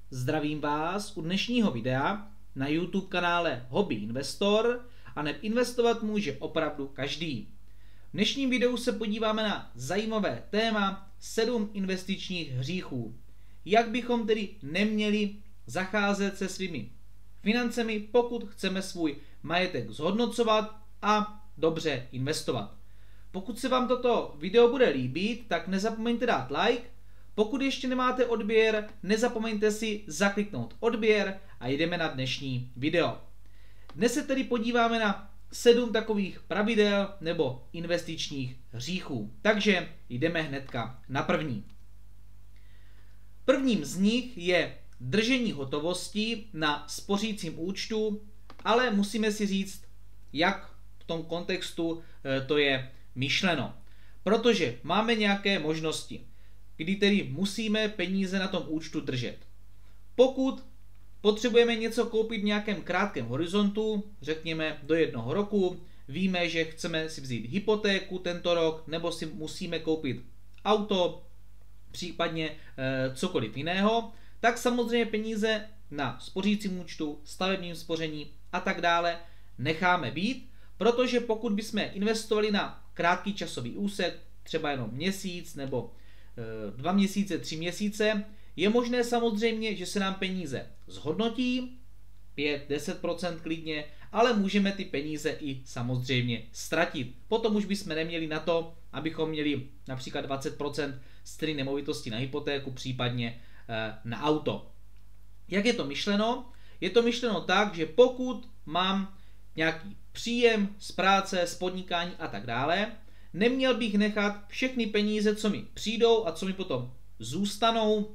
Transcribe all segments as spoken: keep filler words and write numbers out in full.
Zdravím vás u dnešního videa na YouTube kanále Hobby Investor, a neb investovat může opravdu každý. V dnešním videu se podíváme na zajímavé téma sedm investičních hříchů. Jak bychom tedy neměli zacházet se svými financemi, pokud chceme svůj majetek zhodnocovat a dobře investovat. Pokud se vám toto video bude líbit, tak nezapomeňte dát like. Pokud ještě nemáte odběr, nezapomeňte si zakliknout odběr a jdeme na dnešní video. Dnes se tedy podíváme na sedm takových pravidel nebo investičních hříchů. Takže jdeme hnedka na první. Prvním z nich je držení hotovosti na spořícím účtu, ale musíme si říct, jak v tom kontextu to je myšleno. Protože máme nějaké možnosti, kdy tedy musíme peníze na tom účtu držet. Pokud potřebujeme něco koupit v nějakém krátkém horizontu, řekněme do jednoho roku, víme, že chceme si vzít hypotéku tento rok, nebo si musíme koupit auto, případně e, cokoliv jiného, tak samozřejmě peníze na spořícím účtu, stavebním spoření a tak dále necháme být, protože pokud bychom investovali na krátký časový úsek, třeba jenom měsíc nebo e, dva měsíce, tři měsíce, je možné samozřejmě, že se nám peníze zhodnotí, pět až deset procent klidně, ale můžeme ty peníze i samozřejmě ztratit. Potom už bychom neměli na to, abychom měli například dvacet procent z ceny nemovitosti na hypotéku, případně e, na auto. Jak je to myšleno? Je to myšleno tak, že pokud mám nějaký příjem z práce, z podnikání a tak dále, neměl bych nechat všechny peníze, co mi přijdou a co mi potom zůstanou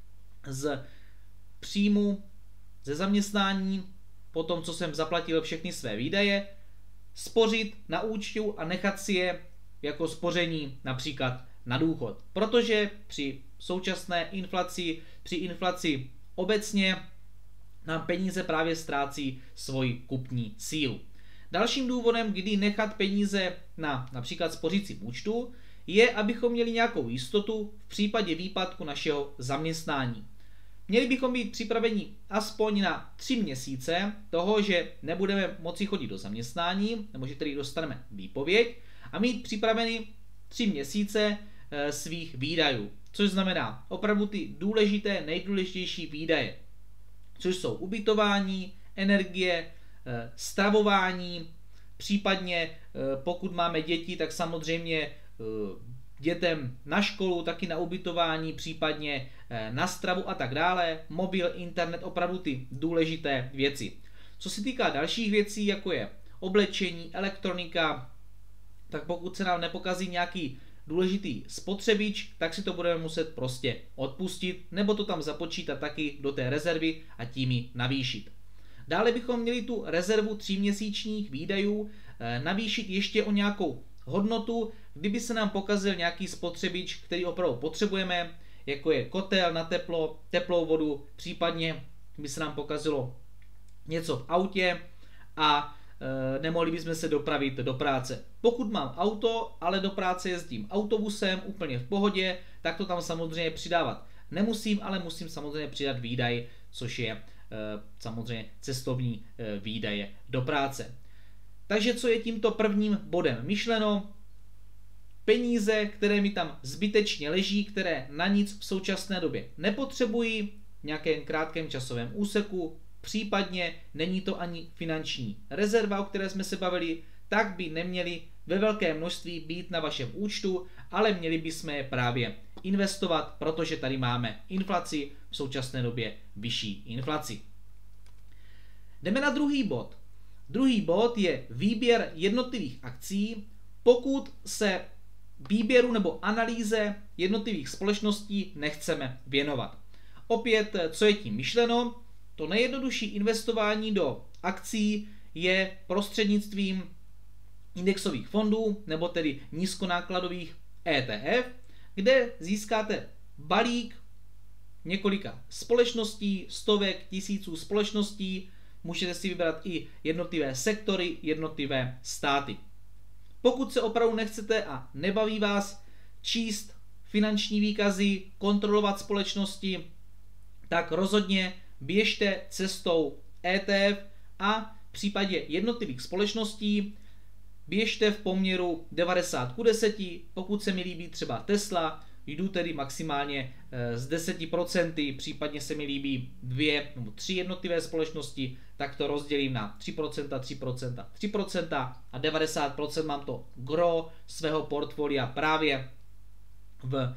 z příjmu, ze zaměstnání, po tom, co jsem zaplatil všechny své výdaje, spořit na účtu a nechat si je jako spoření například na důchod. Protože při současné inflaci, při inflaci obecně nám peníze právě ztrácí svoji kupní sílu. Dalším důvodem, kdy nechat peníze na například spořícím účtu, je, abychom měli nějakou jistotu v případě výpadku našeho zaměstnání. Měli bychom být připraveni aspoň na tři měsíce toho, že nebudeme moci chodit do zaměstnání, nebo že tedy dostaneme výpověď, a mít připraveni tři měsíce e, svých výdajů. Což znamená opravdu ty důležité, nejdůležitější výdaje, což jsou ubytování, energie, e, stravování, případně e, pokud máme děti, tak samozřejmě e, dětem na školu, taky na ubytování, případně na stravu a tak dále, mobil, internet, opravdu ty důležité věci. Co se týká dalších věcí, jako je oblečení, elektronika, tak pokud se nám nepokazí nějaký důležitý spotřebič, tak si to budeme muset prostě odpustit, nebo to tam započítat taky do té rezervy a tím ji navýšit. Dále bychom měli tu rezervu tříměsíčních výdajů navýšit ještě o nějakou hodnotu, kdyby se nám pokazil nějaký spotřebič, který opravdu potřebujeme, jako je kotel na teplo, teplou vodu, případně by se nám pokazilo něco v autě a e, nemohli bychom se dopravit do práce. Pokud mám auto, ale do práce jezdím autobusem úplně v pohodě, tak to tam samozřejmě přidávat nemusím, ale musím samozřejmě přidat výdaj, což je e, samozřejmě cestovní e, výdaje do práce. Takže co je tímto prvním bodem myšleno? Peníze, které mi tam zbytečně leží, které na nic v současné době nepotřebuji, v nějakém krátkém časovém úseku, případně není to ani finanční rezerva, o které jsme se bavili, tak by neměly ve velké množství být na vašem účtu, ale měli bychom je právě investovat, protože tady máme inflaci, v současné době vyšší inflaci. Jdeme na druhý bod. Druhý bod je výběr jednotlivých akcí, pokud se výběru nebo analýze jednotlivých společností nechceme věnovat. Opět, co je tím myšleno? To nejjednodušší investování do akcí je prostřednictvím indexových fondů, nebo tedy nízkonákladových E T F, kde získáte balík několika společností, stovek, tisíců společností, můžete si vybrat i jednotlivé sektory, jednotlivé státy. Pokud se opravdu nechcete a nebaví vás číst finanční výkazy, kontrolovat společnosti, tak rozhodně běžte cestou E T F a v případě jednotlivých společností běžte v poměru devadesát ku deseti, pokud se mi líbí třeba Tesla, jdu tedy maximálně z deset procent, případně se mi líbí dvě nebo tři jednotlivé společnosti, tak to rozdělím na tři procenta, tři procenta, tři procenta a devadesát procent mám to gro svého portfolia právě v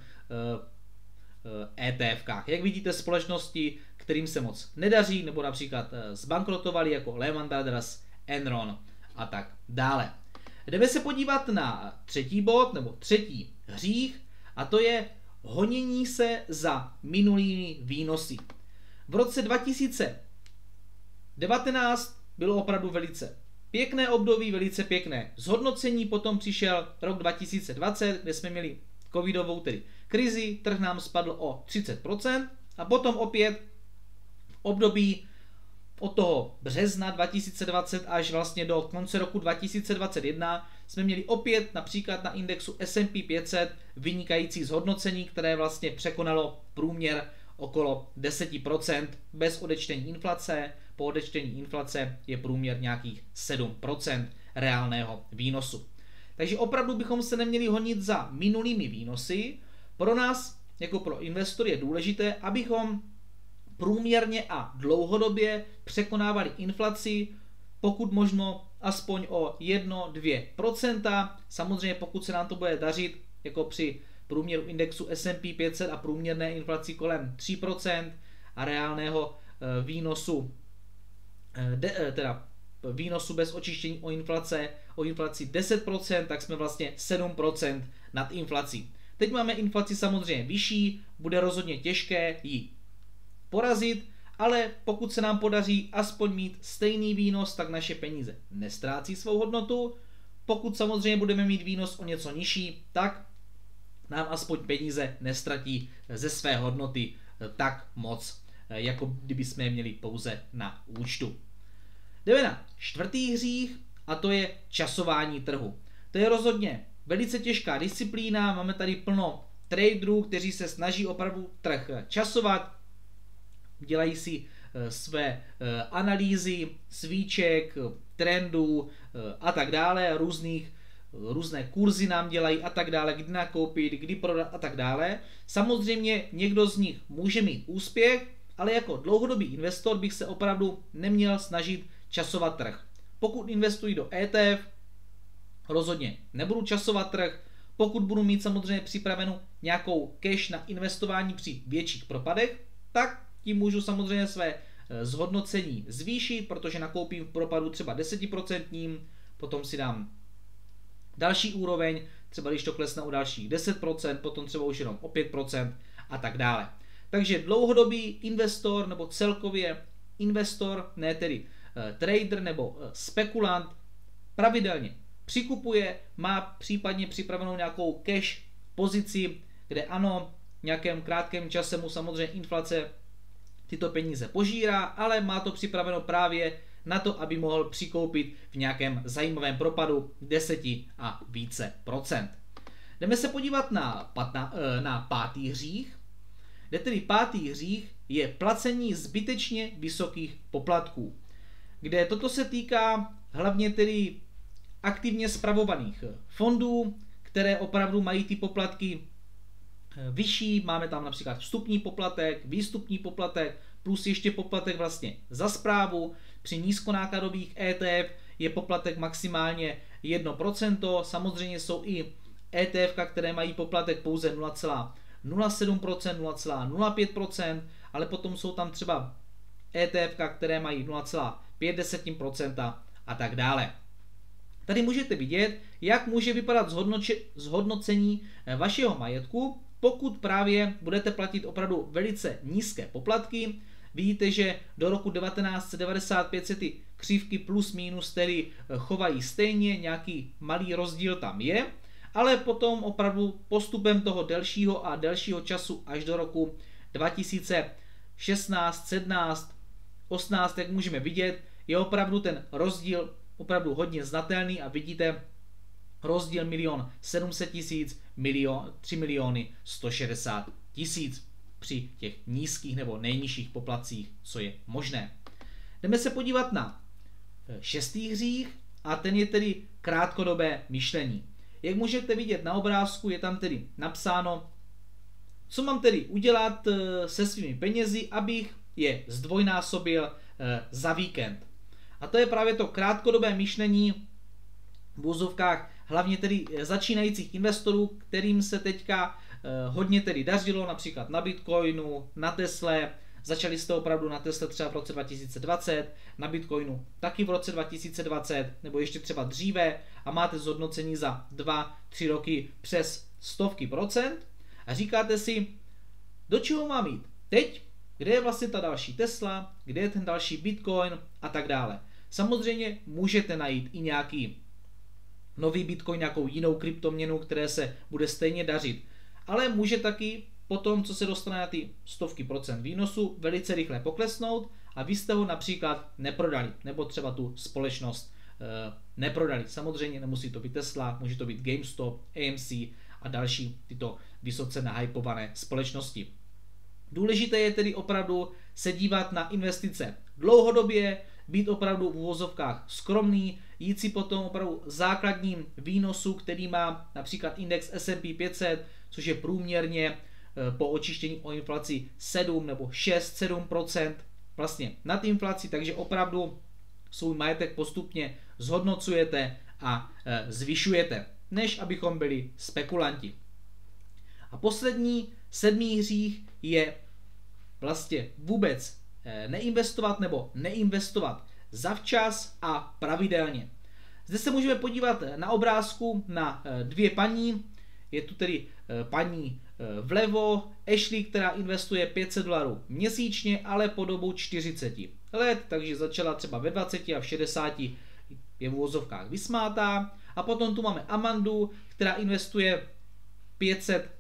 E T F kách. Jak vidíte, společnosti, kterým se moc nedaří, nebo například zbankrotovali jako Lehman Brothers, Enron a tak dále. Jdeme se podívat na třetí bod, nebo třetí hřích, a to je honění se za minulými výnosy. V roce dva tisíce devatenáct bylo opravdu velice pěkné období, velice pěkné zhodnocení, potom přišel rok dva tisíce dvacet, kde jsme měli covidovou tedy krizi, trh nám spadl o třicet procent a potom opět v období od toho března dva tisíce dvacet až vlastně do konce roku dva tisíce dvacet jedna jsme měli opět například na indexu S and P pět set vynikající zhodnocení, které vlastně překonalo průměr okolo deset procent bez odečtení inflace. Po odečtení inflace je průměr nějakých sedm procent reálného výnosu. Takže opravdu bychom se neměli honit za minulými výnosy. Pro nás, jako pro investory, je důležité, abychom průměrně a dlouhodobě překonávali inflaci, pokud možno aspoň o jedna až dvě procenta. Samozřejmě pokud se nám to bude dařit, jako při průměru indexu S and P pět set a průměrné inflaci kolem tři procenta a reálného výnosu, teda výnosu bez očištění o inflace, o inflaci deset procent, tak jsme vlastně sedm procent nad inflací. Teď máme inflaci samozřejmě vyšší, bude rozhodně těžké ji porazit, ale pokud se nám podaří aspoň mít stejný výnos, tak naše peníze nestrácí svou hodnotu. Pokud samozřejmě budeme mít výnos o něco nižší, tak nám aspoň peníze nestratí ze své hodnoty tak moc, jako kdyby jsme je měli pouze na účtu. Jdeme na čtvrtý hřích a to je časování trhu. To je rozhodně velice těžká disciplína, máme tady plno traderů, kteří se snaží opravdu trh časovat, dělají si své analýzy svíček, trendů a tak dále, různých, různé kurzy nám dělají a tak dále, kdy nakoupit, kdy prodat a tak dále. Samozřejmě někdo z nich může mít úspěch, ale jako dlouhodobý investor bych se opravdu neměl snažit časovat trh. Pokud investuji do E T F, rozhodně nebudu časovat trh. Pokud budu mít samozřejmě připravenou nějakou cash na investování při větších propadech, tak tím můžu samozřejmě své zhodnocení zvýšit, protože nakoupím v propadu třeba deset procent, potom si dám další úroveň, třeba když to klesne o dalších deset procent, potom třeba už jenom o pět procent a tak dále. Takže dlouhodobý investor nebo celkově investor, ne tedy uh, trader nebo uh, spekulant, pravidelně přikupuje, má případně připravenou nějakou cash pozici, kde ano, v nějakém krátkém čase mu samozřejmě inflace tyto peníze požírá, ale má to připraveno právě na to, aby mohl přikoupit v nějakém zajímavém propadu deset a více procent. Jdeme se podívat na, patna, na pátý hřích, kde tedy pátý hřích je placení zbytečně vysokých poplatků, kde toto se týká hlavně tedy aktivně spravovaných fondů, které opravdu mají ty poplatky vyšší, máme tam například vstupní poplatek, výstupní poplatek, plus ještě poplatek vlastně za správu. Při nízkonákladových E T F je poplatek maximálně jedno procento, samozřejmě jsou i E T F, které mají poplatek pouze nula celá nula sedm procent, nula celá nula pět procent, ale potom jsou tam třeba E T F, které mají nula celá pět procent a tak dále. Tady můžete vidět, jak může vypadat zhodnocení vašeho majetku, pokud právě budete platit opravdu velice nízké poplatky. Vidíte, že do roku devatenáct set devadesát pět se ty křivky plus minus tedy chovají stejně, nějaký malý rozdíl tam je, ale potom opravdu postupem toho delšího a delšího času až do roku dva tisíce šestnáct, sedmnáct, osmnáct, jak můžeme vidět, je opravdu ten rozdíl opravdu hodně znatelný a vidíte rozdíl milion sedm set tisíc, milion, tři miliony sto šedesát tisíc. při těch nízkých nebo nejnižších poplatcích, co je možné. Jdeme se podívat na šestý hřích a ten je tedy krátkodobé myšlení. Jak můžete vidět na obrázku, je tam tedy napsáno, co mám tedy udělat se svými penězi, abych je zdvojnásobil za víkend. A to je právě to krátkodobé myšlení v úzovkách hlavně tedy začínajících investorů, kterým se teďka hodně tedy dařilo, například na Bitcoinu, na Tesle. Začali jste opravdu na Tesle třeba v roce dva tisíce dvacet, na Bitcoinu taky v roce dva tisíce dvacet, nebo ještě třeba dříve a máte zhodnocení za dva tři roky přes stovky procent a říkáte si, do čeho mám jít teď, kde je vlastně ta další Tesla, kde je ten další Bitcoin a tak dále. Samozřejmě můžete najít i nějaký nový Bitcoin, nějakou jinou kryptoměnu, které se bude stejně dařit, ale může taky potom, co se dostane na ty stovky procent výnosu, velice rychle poklesnout a vy jste ho například neprodali, nebo třeba tu společnost e, neprodali. Samozřejmě nemusí to být Tesla, může to být GameStop, A M C a další tyto vysoce nahypované společnosti. Důležité je tedy opravdu se dívat na investice dlouhodobě, být opravdu v uvozovkách skromný, jít si potom opravdu základním výnosu, který má například index S and P pět set, což je průměrně po očištění o inflaci sedm nebo šest sedm procent vlastně nad inflací, takže opravdu svůj majetek postupně zhodnocujete a zvyšujete, než abychom byli spekulanti. A poslední, sedmý hřích je vlastně vůbec neinvestovat nebo neinvestovat zavčas a pravidelně. Zde se můžeme podívat na obrázku na dvě paní. Je tu tedy paní vlevo Ashley, která investuje pět set dolarů měsíčně, ale po dobu čtyřicet let, takže začala třeba ve dvaceti a v šedesáti je v uvozovkách vysmátá. A potom tu máme Amandu, která investuje pět set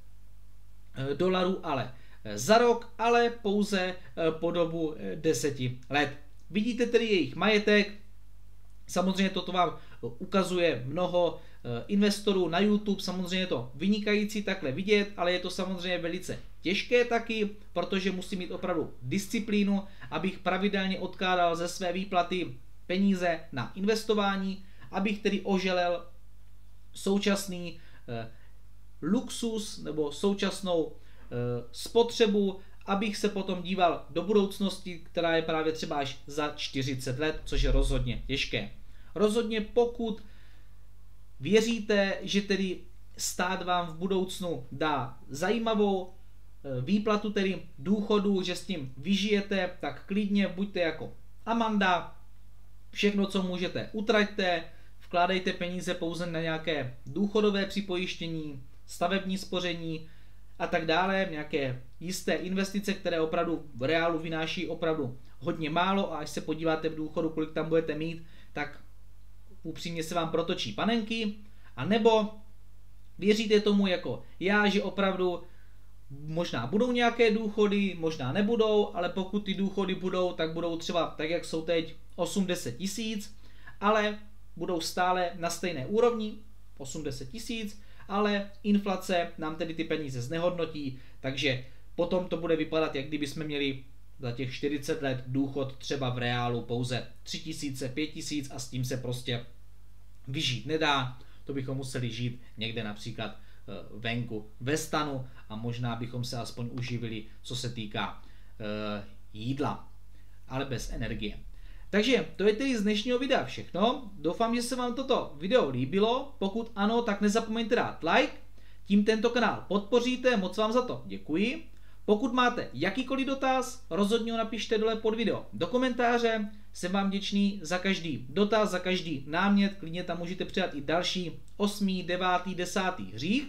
dolarů, ale za rok, ale pouze po dobu deseti let. Vidíte tedy jejich majetek. Samozřejmě toto vám ukazuje mnoho investorů na YouTube, samozřejmě je to vynikající takhle vidět, ale je to samozřejmě velice těžké taky, protože musím mít opravdu disciplínu, abych pravidelně odkládal ze své výplaty peníze na investování, abych tedy oželel současný eh, luxus nebo současnou eh, spotřebu, abych se potom díval do budoucnosti, která je právě třeba až za čtyřicet let, což je rozhodně těžké. Rozhodně pokud věříte, že tedy stát vám v budoucnu dá zajímavou výplatu, tedy důchodu, že s tím vyžijete, tak klidně buďte jako Amanda, všechno, co můžete, utraťte, vkládejte peníze pouze na nějaké důchodové připojištění, stavební spoření a tak dále, nějaké jisté investice, které opravdu v reálu vynáší opravdu hodně málo a až se podíváte v důchodu, kolik tam budete mít, tak upřímně se vám protočí panenky, a nebo věříte tomu jako já, že opravdu možná budou nějaké důchody, možná nebudou, ale pokud ty důchody budou, tak budou třeba tak, jak jsou teď osm deset tisíc, ale budou stále na stejné úrovni, osm deset tisíc, ale inflace nám tedy ty peníze znehodnotí, takže potom to bude vypadat, jak kdyby jsme měli za těch čtyřicet let důchod třeba v reálu pouze tři tisíce, pět tisíc a s tím se prostě vyžít nedá. To bychom museli žít někde například venku ve stanu a možná bychom se aspoň uživili, co se týká e, jídla, ale bez energie. Takže to je tedy z dnešního videa všechno. Doufám, že se vám toto video líbilo. Pokud ano, tak nezapomeňte dát like. Tím tento kanál podpoříte, moc vám za to děkuji. Pokud máte jakýkoliv dotaz, rozhodně ho napište dole pod video do komentáře. Jsem vám vděčný za každý dotaz, za každý námět. Klidně tam můžete přidat i další osmý, devátý, desátý hřích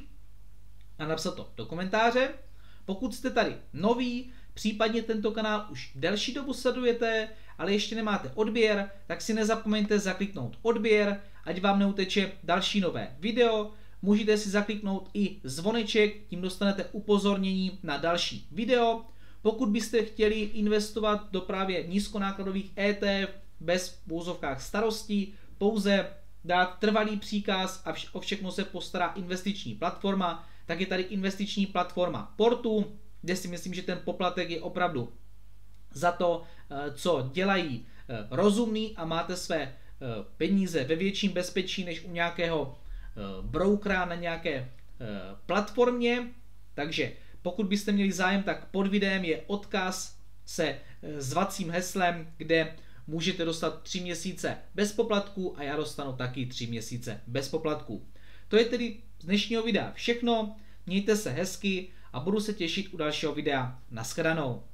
a napsat to do komentáře. Pokud jste tady noví, případně tento kanál už delší dobu sledujete, ale ještě nemáte odběr, tak si nezapomeňte zakliknout odběr, ať vám neuteče další nové video. Můžete si zakliknout i zvoneček, tím dostanete upozornění na další video. Pokud byste chtěli investovat do právě nízkonákladových E T F bez v úzovkách starostí, pouze dát trvalý příkaz a o všechno se postará investiční platforma, tak je tady investiční platforma Portu. kde si myslím, že ten poplatek je opravdu za to, co dělají, rozumný a máte své peníze ve větším bezpečí než u nějakého broukera na nějaké platformě. Takže pokud byste měli zájem, tak pod videem je odkaz se zvacím heslem, kde můžete dostat tři měsíce bez poplatků a já dostanu taky tři měsíce bez poplatků. To je tedy z dnešního videa všechno, mějte se hezky a budu se těšit u dalšího videa. Naschledanou.